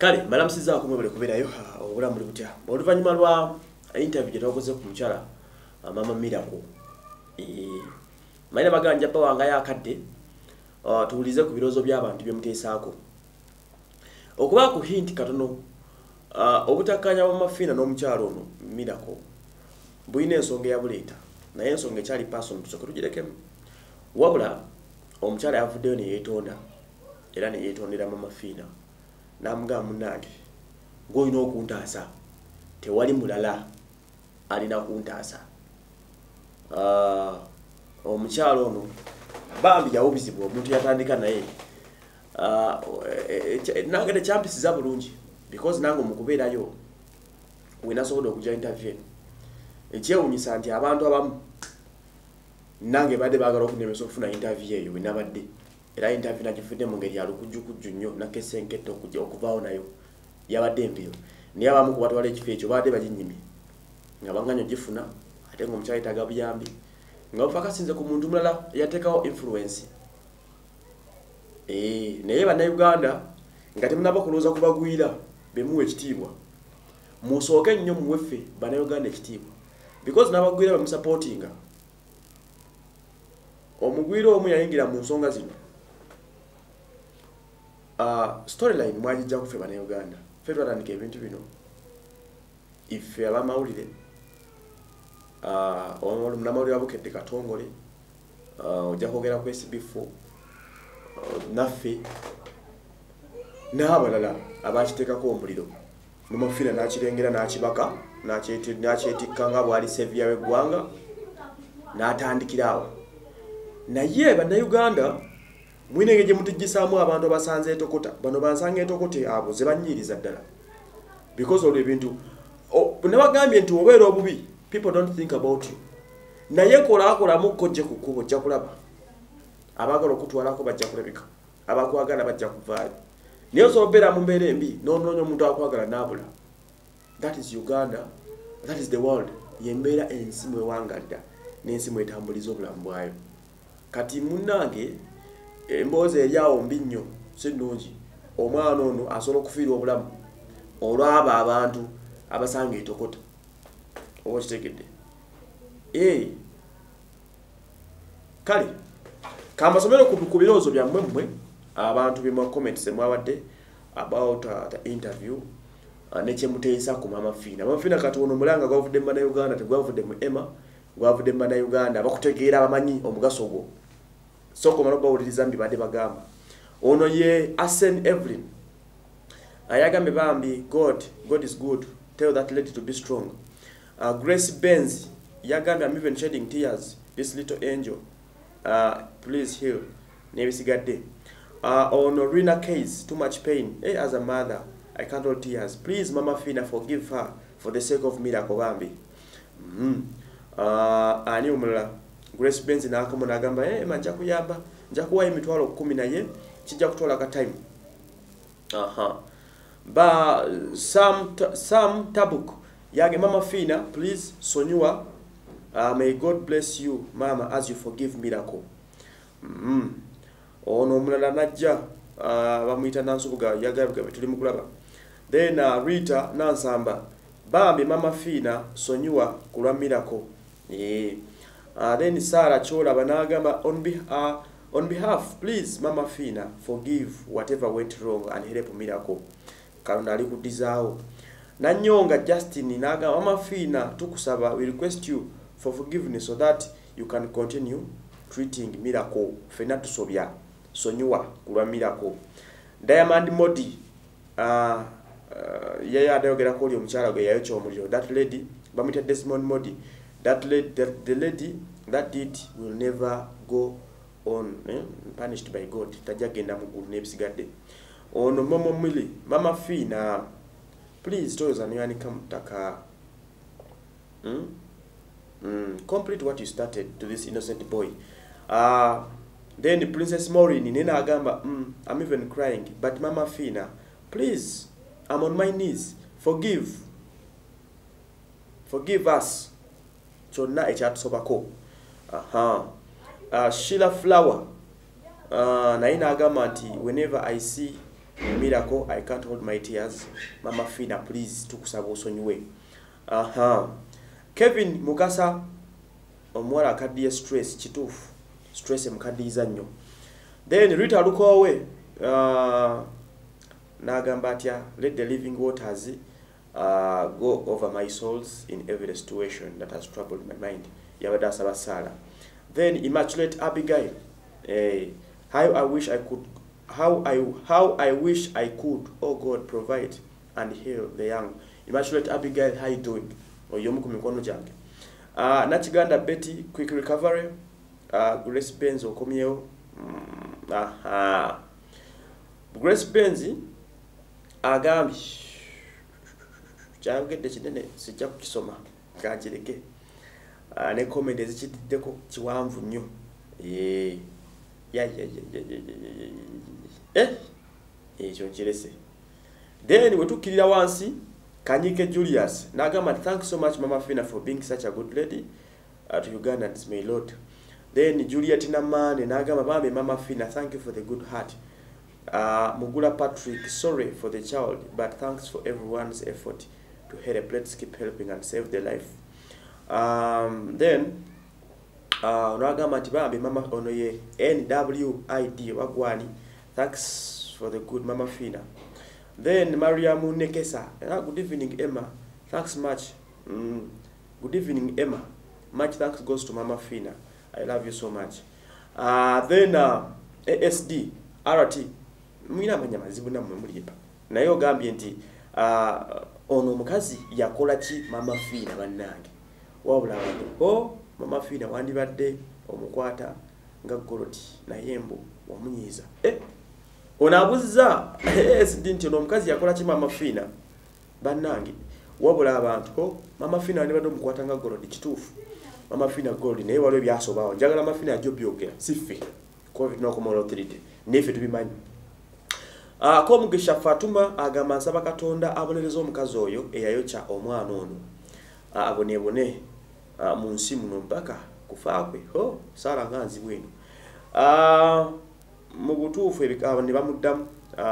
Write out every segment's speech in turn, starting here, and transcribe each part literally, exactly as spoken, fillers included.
Kale malamusiza akumwebule kuberayo obulamu buli butya. Oluvannyuma lwa interview gye twakoze ku mukyala Mama Miracle. Eh mayina baganja pa wanga yakadde uh, tuulize ku birozo by'abantu bye muteesaako. Okuba ku hint katono uh, obutakanya Mama Fina n'omukyala ono Miracle buyina ensonga ya buleeta naye ensonga ekyali person tusooke tugirekemu. Wabula omukyala yavuddeyo ne yeetonda era ne yeetondera Mama Fina n'amugamba munnange ng'olina okuntaasa tewali mulala alina kuntaasa. Uh, omukyalo ono bambi yawubizibwa omuntu yatandika naye uh, nange tekyempisiza bulungi because nange omukubeerayo wenasobola okujja interview ekyewunyisa nti abantu abamu nange badde baagala okunemesa okufuna interview eyo wenabadde era interview nagifudde mu ngeri ya lukujjukujju nnyo nakkesenkette okujja okuvaawo nayo yabadde empiro naye abamu ku batwala ekifo ekyo baadde baginyimye nga banganya ogifuna ate ng'omukyala yetaaga buyambi nga bupaka sinze ku muntu mulala yateekawo influence. Eh, naye bannayuganda nga temunaba kulowooza kubagwira bemuwa ekitiibwa musooke nnyo muweffe bannayuganda ekitiibwa because n'abagwira bamusupportinga. Omugwira omu yayingira mu nsonga zino uh, storyline mwagijja kuffe bannayuganda ffe twatandika ebintu bino iffe abamawulire uh, omunamawulire wabukedde Katongole uh, ojja kwogera ku S B four uh, naffe n'abalala abakiteekako omuliro Mama Fina n'akirengera n'akibaka n'akyetikka nga bwali sevia w'eggwanga n'atandikira awo. Naye bannayuganda mwine engeri gye mutujjisaamu abantu abasanze etokota bano bansanga etokote abo ze banyiriza ddala because olwo ebintu oh, nabagambye nti obeera obubi people don't think about you naye kolakolamu kojje ku kkubo ojja kulaba abaagala okutwalako bajja kulabika abakwagala bajja kuvaayo naye osobola obeera mu mbeera embi n'onoonya omuntu akwagala n'abula. That is Uganda, that is the world. Yembeera ensi mwewangadda n'ensi mwetambuliza obulamu bwayo. Kati munnange emboozi eryawo mbi nnyo si nnungi omwana ono asobola okufiirwa obulamu olwaba abantu abasanga etokota oba kitegedde. Eh, kale kambasomero ku birowoozo byammwe mmwe abantu bye mu comments emwawadde about uh, the interview uh, ne kyemuteesa ku Mama Fina. Mama Fina kati ono mulanga gwavudde mu Bannayuganda tegwavudde mu Emma gwavudde mu Bannayuganda bakutegeera bamanyi omugaso gwo soko maloba uliriza mbi bade bagamba ono ye Asen Evelyn ayagambe bambi God God is good, tell that lady to be strong. uh, Grace Benz yagambe I'm even shedding tears, this little angel uh, please heal nebisigadde. uh, ono Rina case too much pain, hey, as a mother I can't hold tears, please Mama Fina forgive her for the sake of Miracle bambi. mm -hmm. uh, ani omulala Grace Benz n'akamu n'agamba eh manja kuyamba nja kuwa emitwalo kumi naye kijja kutola ka time. aha ba Sam Sam Tabuk yage Mama Fina please sonyua uh, may God bless you mama as you forgive Miracle. mm ono mulala najja uh, bamuyita Nansubuga yagabuga tuli mukulaba. Then uh, Rita Nansamba bambi Mama Fina sonyua kulwa Miracle. eh Uh, then Sarah Chola banagamba on, be, uh, on behalf please Mama Fina forgive whatever went wrong and help Miracle. Kalonda ali kudizaawo. Nanyonga Justin naga Mama Fina tukusaba we request you for forgiveness so that you can continue treating Miracle. Fena tusobya sonyua kulwa Miracle. Diamond Modi uh, uh, yeye adayogera ko oli omukyala gwe yayocha omuliro. That lady bamita Desmond Modi. That lady, that the lady that did will never go on eh? punished by God. Tajagenda mugulu nebisigadde. Ono Momo Mili Mama Fina please toyoza niyani kamutaka. Hmm? Mm, complete what you started to this innocent boy. Uh, then Princess Maureen nena agamba mm, I'm even crying but Mama Fina please I'm on my knees forgive forgive us. Chonna ekyatusobako. aha uh, Sheila Flower uh, naina agamba nti whenever I see Miracle, I can't hold my tears. Mama Fina, please, tukusaba osonyiwe. Aha. Kevin Mukasa, omwala akaddiye stress, kituufu. Stress emukaddiyiza nnyo. Then Rita Lukowe, uh, nagamba atya, let the living waters uh, go over my souls in every situation that has troubled my mind. Yabadde asaba Sala. Then Immaculate Abigail, eh, how I wish I could, how I how I wish I could, oh God, provide and heal the young. Immaculate Abigail, how you doing? Oyomu ku mikono gyange. Uh, Nachiganda Betty, quick recovery. Uh, Grace Benz okomyewo. Mm, aha. Grace Benz agambye kyayogedde kinene sijja kukisoma kanjireke. Uh, ne comment ezikitiddeko kiwanvu nnyo. Eh. Ya ya ya ya. Eh. Ekyo nkirese. Then we tukirira wansi Kanyike Julius nagamba thanks so much Mama Fina for being such a good lady uh, to Ugandans, may Lord. Then Juliet Namane nagamba bambe Mama Fina, thank you for the good heart. Uh, Mugula Patrick, sorry for the child, but thanks for everyone's effort to help. Let's keep helping and save their life. Um, then uh, nagamba bambe Mama Onoye N W I D Wagwani, thanks for the good Mama Fina. Then Maria Munekesa, uh, good evening Emma, thanks much. Mm, good evening Emma, much thanks goes to Mama Fina. I love you so much. Uh, then uh, A S D R T mwina manyamazibu na mmulipa. Naye ogambye nti uh, ono mukazi yakola ki Mama Fina bannange. Wabula wano oh Mama Fina wandibadde omukwata nga goloti na yembo wamunyiza. Eh onabuzza A S D nti ono mukazi yakola ki Mama Fina bannange. Wabula abantu oh Mama Fina wandibadde omukwata nga goloti kituufu. Mama Fina gold naye waliwo byasobawo njagala Mama Fina ajjo byogera sife covid no komola authority nefe tubimanyi. Ah ko Mugisha Fatuma agamba nsaba Katonda abonereza omukazi oyo eyayokya omwana ono abonebone mu nsi muno mpaka kufaakwe ho sala nganzi bwino. Ah mu butuufu ebikaba ne bamuddamu.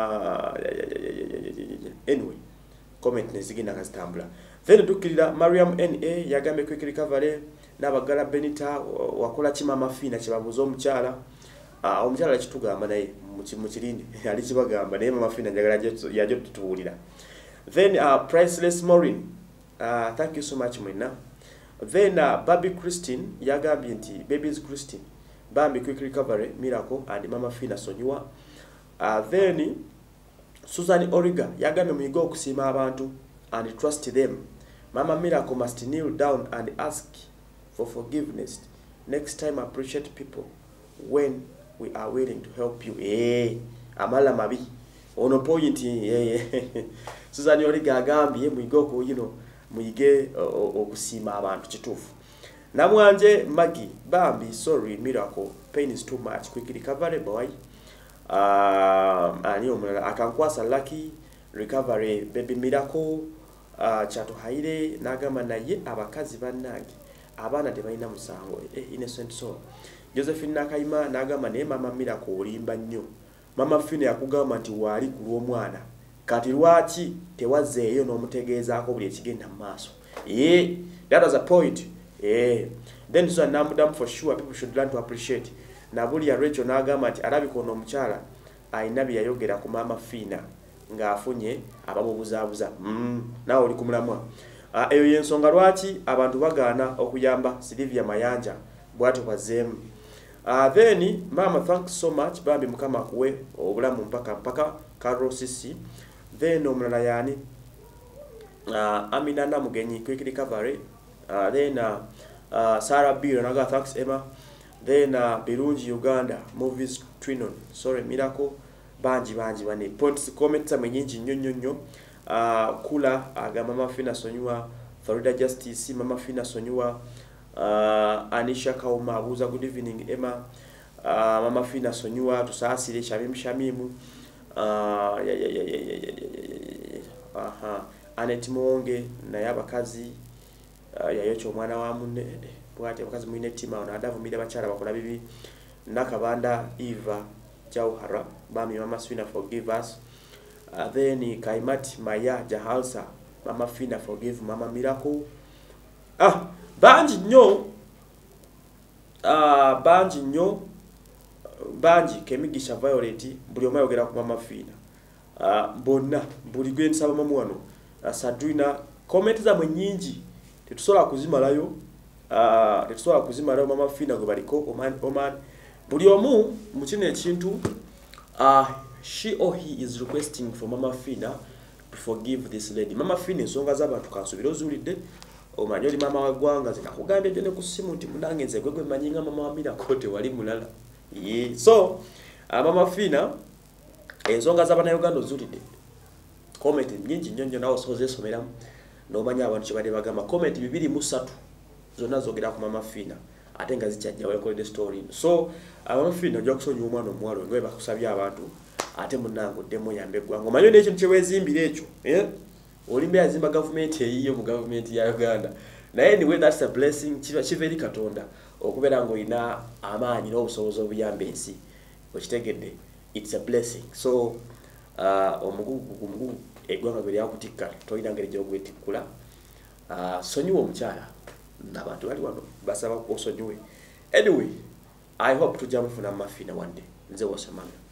Anyway comment nezigenda kazitambula. Then tukirira Mariam N A yagambe quick recovery nabagala Benita wakola ki Mama Fina kibabuzo omukyala. Ah omukyala kitugamba naye mu kirindi ali kibagamba naye Mama Fina njagala yajo tutuulira. Then uh, Priceless Maureen, uh, thank you so much mwena. Then uh, Baby Christine yagambye nti Baby's Christine bambi quick recovery miracle and Mama Fina sonyiwa. Uh, then Susan Origa yagambye muyiga okusiima abantu and trust them. Mama Miracle must kneel down and ask for forgiveness. Next time appreciate people when we are willing to help you. Eh, amala mabi. Ono point eh Susan Origa agambye muyiga ku you know muyige okusiima abantu kituufu. Namwanje Maggie bambi sorry Miracle pain is too much quick recovery boy. Um, ani omulala akankwasa Lucky recovery Baby Miracle uh, Chato Haire nagamba naye abakazi bannange abaana tebalina musango eh, innocent soul. Josephine Nakayima nagamba naye Mama Miracle olimba nnyo. Mama Fina yakugamba nti wali ku lw'omwana kati lwaki tewazeeyo n'omutegeezaako buli ekigenda mu maaso. Eh, that was a point. Eh, then so namudam for sure people should learn to appreciate. Nabuli ya Rachel nagamba nti alabika ono omukyala ayina bye yayogera ku Mama Fina ng'afunye abamubuzaabuza. Mm, nawe oli ku mulamwa. Uh, eyo yensonga lwaki abantu bagaana okuyamba Sylvia Mayanja bw'atyo bazeemu. Uh, then Mama thanks so much bambi mukama kuwe obulamu mpaka mpaka Carol Sisi. Then omulala yani uh, Amina Namugenyi quick recovery. Uh, then uh, uh, Sarah Biro naga thanks Emma. Then uh, Birungi Uganda movies Trinon sorry Miracle banji banji bane points comments amenyinji nnyo nnyo nnyo. Uh, Kula aga Mama Fina sonywa Florida Justice Mama Fina sonywa. Uh, Anisha Kauma abuza good evening Emma. Uh, Mama Fina sonywa tusasire Shamim Shamimu. Uh, ya ya ya ya ya ya aha Anet Monge na yabakazi uh, yayocho omwana wa munne bwate bakazi mwine tima ona adavu mide bachala bakola bibi Nakabanda Eva Jauhara bami Mama Fina forgive us. uh, then Kaimat Maya Jahalsa Mama Fina forgive Mama Miracle ah banji nyo ah banji nyo banji kemigisha Violet buli omayogera ku Mama Fina ah bonna buli gwe nsaba mamu wano uh, Sadrina comment za mwenyingi tetusobola kuzimalayo ah tetusobola kuzimalayo Mama Fina gwe baliko Oman Oman buli omu mu kino ekintu ah uh, she or he is requesting for Mama Fina to forgive this lady. Mama Fina ensonga z'abantu kansubira ozulidde omanyi oli mama wagwanga zinakugambye jene ku simu nti munange nze gwe gwe manyinga mama wamira kote wali mulala yeah. So uh, Mama Fina ensonga z'abannayuganda ozulidde comment nyingi nnyo nnyo nawe osobola esomeramu n'omanya abantu kye bali bagamba comment bibiri mu ssatu zonna zogera ku Mama Fina ate nga zikyajja wekolede story so uh, Mama Fina ojja kusonyiwa omwana omuwala ngwe bakusabye abantu ate munango demo yambe gwango omanyi n'ekintu kye weezimbira ekyo eh olimbe yazimba government eyiyo mu government ya Uganda naye anyway that's a blessing kiba kiveri katonda okubeera ngo ina amaanyi n'obusobozi obuyamba ensi okitegedde it's a blessing so uh, omugugu omugugu eggwanga bwe lyakutikka tolina ngeri gy'ogwetikkula uh, sonyiwa omukyala n'abantu bali wano basaba osonyiwe anyway I hope tujja mufuna Mama Fina one day nze wasamanga